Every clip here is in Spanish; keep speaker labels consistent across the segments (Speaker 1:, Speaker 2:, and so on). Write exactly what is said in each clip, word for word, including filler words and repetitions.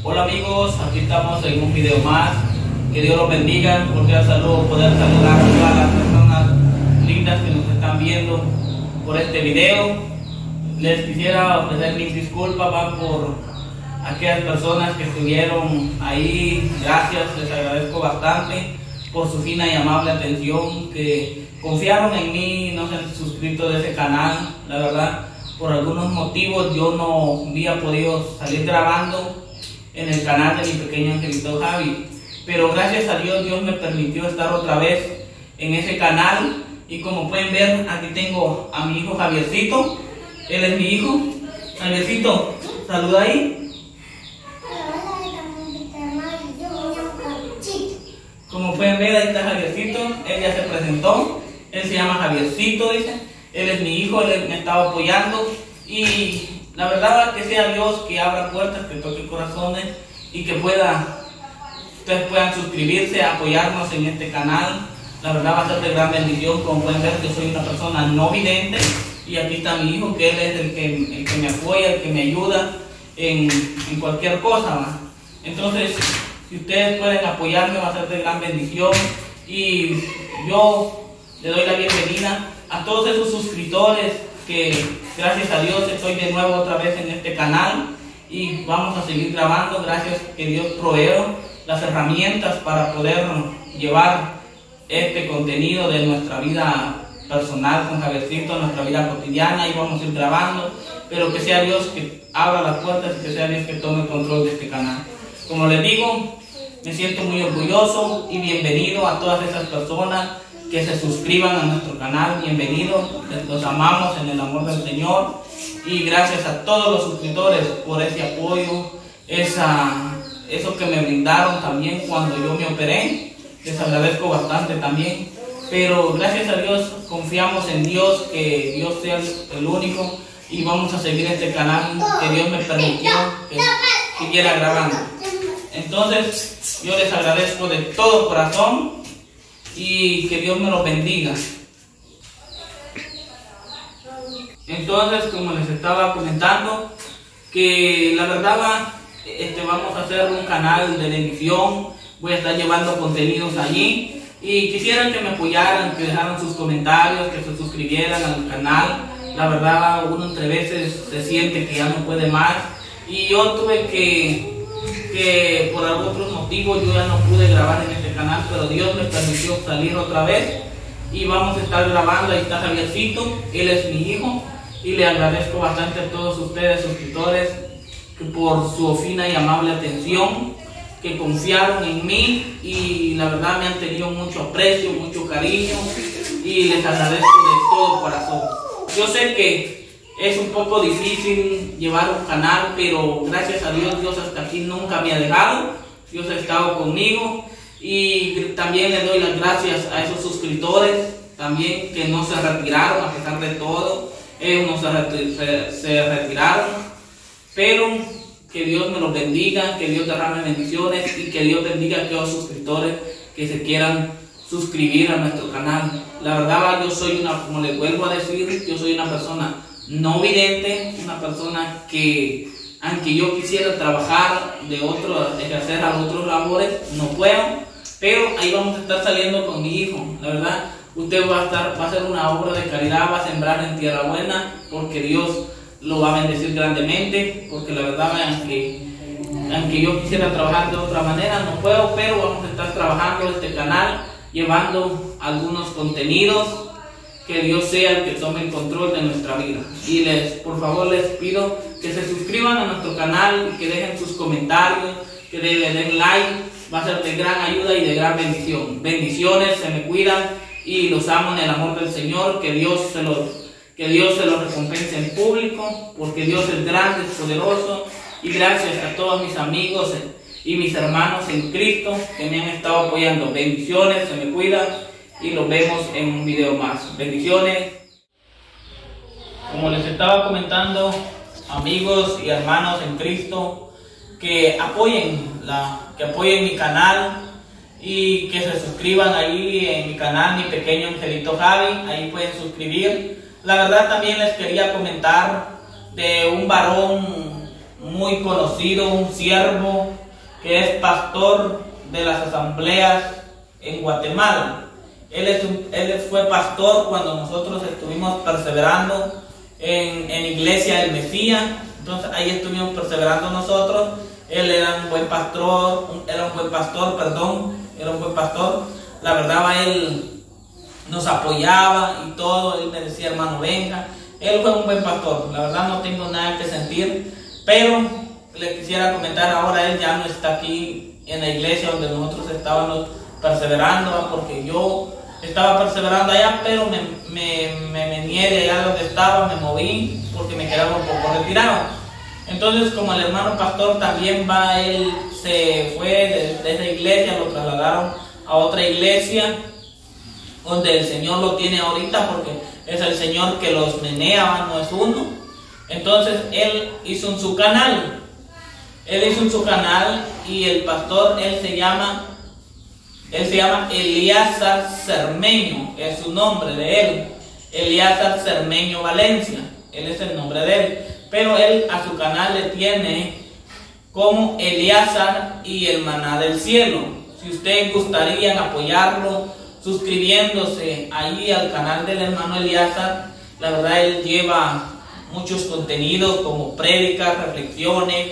Speaker 1: Hola amigos, aquí estamos en un video más. Que Dios los bendiga. Cordial saludo, poder saludar a todas las personas lindas que nos están viendo por este video. Les quisiera ofrecer mis disculpas ¿va? por aquellas personas que estuvieron ahí. Gracias, les agradezco bastante por su fina y amable atención, que confiaron en mí, no se han suscrito de ese canal. La verdad, por algunos motivos yo no había podido salir grabando en el canal de mi pequeño angelito Javi, pero gracias a Dios, Dios me permitió estar otra vez en ese canal. Y como pueden ver, aquí tengo a mi hijo Javiercito. Él es mi hijo. Javiercito, saluda ahí. Como pueden ver, ahí está Javiercito. Él ya se presentó. Él se llama Javiercito, dice. Él es mi hijo, él me estaba apoyando. Y la verdad que sea Dios que abra puertas, que toque corazones y que pueda, ustedes puedan suscribirse, apoyarnos en este canal. La verdad va a ser de gran bendición. Como pueden ver, yo soy una persona no vidente y aquí está mi hijo, que él es el que, el que me apoya, el que me ayuda en, en cualquier cosa, ¿va? Entonces, si ustedes pueden apoyarme, va a ser de gran bendición. Y yo le doy la bienvenida a todos esos suscriptores que gracias a Dios estoy de nuevo otra vez en este canal y vamos a seguir grabando. Gracias que Dios proveó las herramientas para poder llevar este contenido de nuestra vida personal con Javiercito, nuestra vida cotidiana, y vamos a ir grabando, pero que sea Dios que abra las puertas y que sea Dios que tome el control de este canal. Como les digo, me siento muy orgulloso y bienvenido a todas esas personas que se suscriban a nuestro canal. Bienvenidos, los amamos en el amor del Señor, y gracias a todos los suscriptores por ese apoyo, esa, eso que me brindaron también cuando yo me operé. Les agradezco bastante también, pero gracias a Dios confiamos en Dios, que Dios sea el único, y vamos a seguir este canal que Dios me permitió que siguiera grabando. Entonces yo les agradezco de todo corazón y que Dios me los bendiga. Entonces, como les estaba comentando, que la verdad va, este, vamos a hacer un canal de bendición. Voy a estar llevando contenidos allí y quisieran que me apoyaran, que dejaran sus comentarios, que se suscribieran al canal. La verdad, uno entre veces se siente que ya no puede más, y yo tuve que que por otros motivos yo ya no pude grabar en este canal, pero Dios me permitió salir otra vez y vamos a estar grabando. Ahí está Javiercito, él es mi hijo, y le agradezco bastante a todos ustedes suscriptores que por su fina y amable atención, que confiaron en mí y la verdad me han tenido mucho aprecio, mucho cariño, y les agradezco de todo corazón. Yo sé que es un poco difícil llevar un canal, pero gracias a Dios, Dios hasta aquí nunca me ha dejado. Dios ha estado conmigo, y también le doy las gracias a esos suscriptores también que no se retiraron a pesar de todo. Ellos no se, reti se, se retiraron, pero que Dios me los bendiga, que Dios derrame bendiciones y que Dios bendiga a aquellos suscriptores que se quieran suscribir a nuestro canal. La verdad, yo soy una, como les vuelvo a decir, yo soy una persona no vidente, una persona que, aunque yo quisiera trabajar de otro, ejercer a otros labores, no puedo, pero ahí vamos a estar saliendo con mi hijo. La verdad, usted va a estar, va a hacer una obra de caridad, va a sembrar en tierra buena, porque Dios lo va a bendecir grandemente, porque la verdad, aunque, aunque yo quisiera trabajar de otra manera, no puedo, pero vamos a estar trabajando este canal, llevando algunos contenidos. Que Dios sea el que tome el control de nuestra vida. Y les, por favor, les pido que se suscriban a nuestro canal y que dejen sus comentarios, que le den like. Va a ser de gran ayuda y de gran bendición. Bendiciones, se me cuidan y los amo en el amor del Señor. Que Dios se los, que Dios se los recompense en público, porque Dios es grande, es poderoso. Y gracias a todos mis amigos y mis hermanos en Cristo que me han estado apoyando. Bendiciones, se me cuidan. Y los vemos en un video más. Bendiciones. Como les estaba comentando, amigos y hermanos en Cristo, que apoyen, la, que apoyen mi canal y que se suscriban ahí en mi canal, mi pequeño angelito Javi. Ahí pueden suscribir. La verdad, también les quería comentar de un varón muy conocido, un siervo que es pastor de las asambleas en Guatemala. Él, es un, él fue pastor cuando nosotros estuvimos perseverando en, en Iglesia del Mesías. Entonces ahí estuvimos perseverando nosotros. Él era un buen pastor, era un buen pastor, perdón, era un buen pastor. La verdad, él nos apoyaba y todo. Él me decía, hermano, venga. Él fue un buen pastor. La verdad no tengo nada que sentir, pero le quisiera comentar ahora, él ya no está aquí en la iglesia donde nosotros estábamos perseverando, porque yo estaba perseverando allá, pero me, me, me, me nié allá donde estaba, me moví porque me quedaba un poco retirado. Entonces, como el hermano pastor también va, él se fue de, de esa iglesia, lo trasladaron a otra iglesia donde el Señor lo tiene ahorita, porque es el Señor que los menea, no es uno. Entonces él hizo en su canal, él hizo en su canal y el pastor, él se llama, él se llama Elíasar Cermeño, es su nombre de él, Elíasar Cermeño Valencia, él es el nombre de él. Pero él a su canal le tiene como Elíasar y el Maná del Cielo. Si ustedes gustarían apoyarlo suscribiéndose ahí al canal del hermano Elíasar, la verdad él lleva muchos contenidos como prédicas, reflexiones,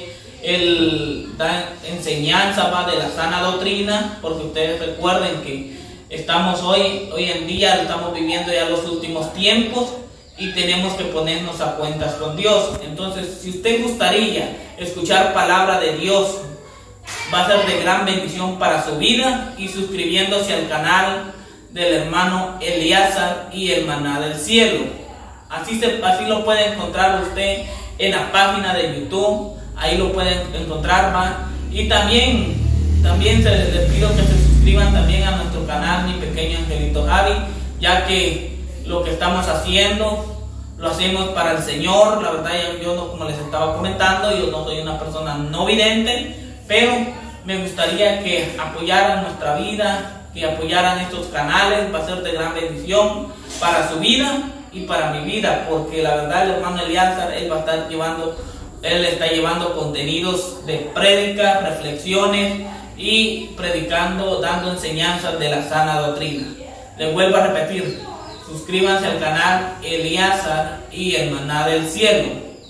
Speaker 1: él da enseñanza va de la sana doctrina, porque ustedes recuerden que estamos hoy, hoy en día, estamos viviendo ya los últimos tiempos, y tenemos que ponernos a cuentas con Dios. Entonces, si usted gustaría escuchar palabra de Dios, va a ser de gran bendición para su vida, y suscribiéndose al canal del hermano Elíasar y el Maná del Cielo. Así, se, así lo puede encontrar usted en la página de YouTube, ahí lo pueden encontrar, ¿va? Y también, también se les pido que se suscriban también a nuestro canal, Mi Pequeño Angelito Javi, ya que lo que estamos haciendo lo hacemos para el Señor. La verdad, yo no, como les estaba comentando, yo no soy una persona no vidente, pero me gustaría que apoyaran nuestra vida, que apoyaran estos canales. Va a ser de gran bendición para su vida y para mi vida, porque la verdad el hermano Elíasar, él va a estar llevando, él está llevando contenidos de prédicas, reflexiones y predicando, dando enseñanzas de la sana doctrina. Les vuelvo a repetir, suscríbanse al canal Elíasar y el Maná del Cielo.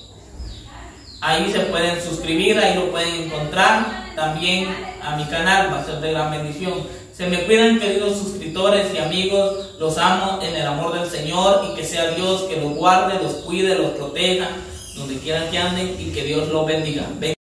Speaker 1: Ahí se pueden suscribir, ahí lo pueden encontrar. También a mi canal, va a ser de gran bendición. Se me cuidan, queridos suscriptores y amigos. Los amo en el amor del Señor, y que sea Dios que los guarde, los cuide, los proteja, donde quieran que anden, y que Dios los bendiga.